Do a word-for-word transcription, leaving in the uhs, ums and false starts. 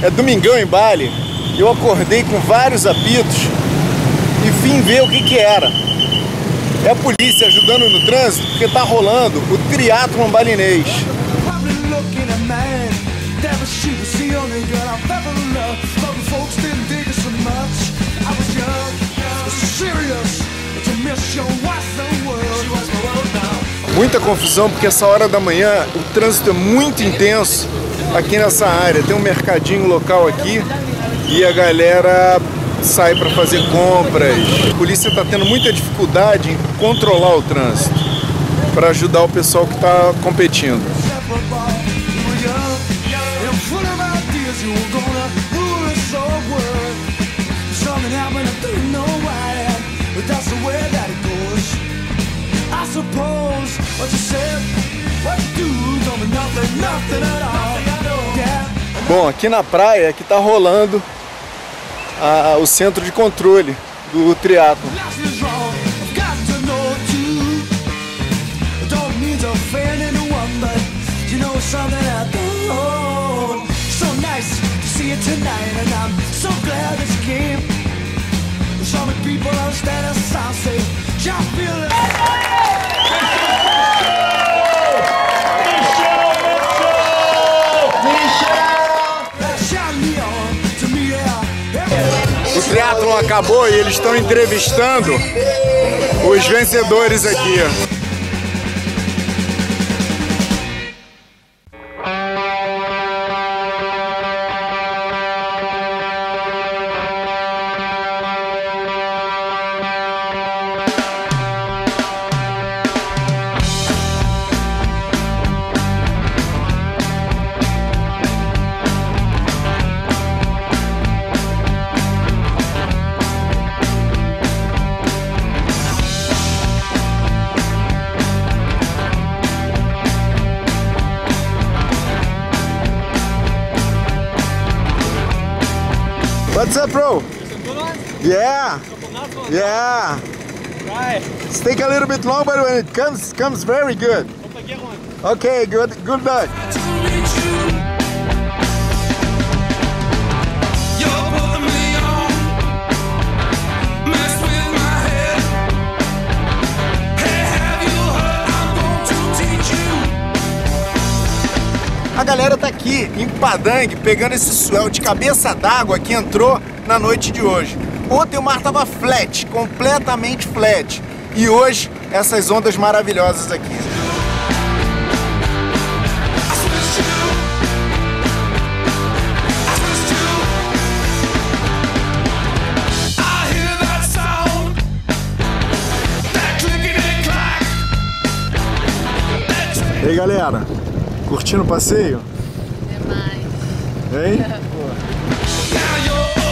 É domingão em Bali. Eu acordei com vários apitos e vim ver o que que era. É a polícia ajudando no trânsito porque tá rolando o triatlon balinês. Muita confusão porque essa hora da manhã o trânsito é muito intenso aqui nessa área. Tem um mercadinho local aqui e a galera sai para fazer compras. A polícia está tendo muita dificuldade em controlar o trânsito para ajudar o pessoal que está competindo. Bom, aqui na praia é que está rolando a, o centro de controle do triatlon. O triatlon acabou e eles estão entrevistando os vencedores aqui. What's up, bro? Yeah, yeah. It's take a little bit long, but when it comes, comes very good. Okay, good, good luck. A galera tá aqui em Padang pegando esse swell de cabeça d'água que entrou na noite de hoje. Ontem o mar tava flat, completamente flat. E hoje essas ondas maravilhosas aqui. E aí, galera? Curtindo o passeio? Demais. Hein?